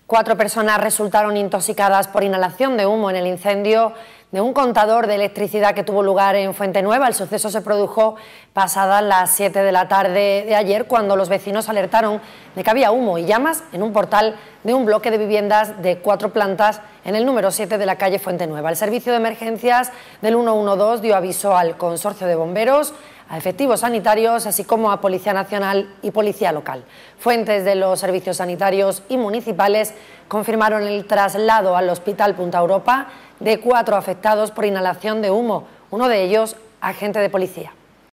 4 personas resultaron intoxicadas por inhalación de humo en el incendio de un contador de electricidad que tuvo lugar en Fuentenueva. El suceso se produjo pasadas las 7 de la tarde de ayer, cuando los vecinos alertaron de que había humo y llamas en un portal de un bloque de viviendas de 4 plantas en el número 7 de la calle Fuentenueva. El servicio de emergencias del 112 dio aviso al consorcio de bomberos, a efectivos sanitarios, así como a Policía Nacional y Policía Local. Fuentes de los servicios sanitarios y municipales confirmaron el traslado al Hospital Punta Europa de 4 afectados por inhalación de humo, uno de ellos agente de policía.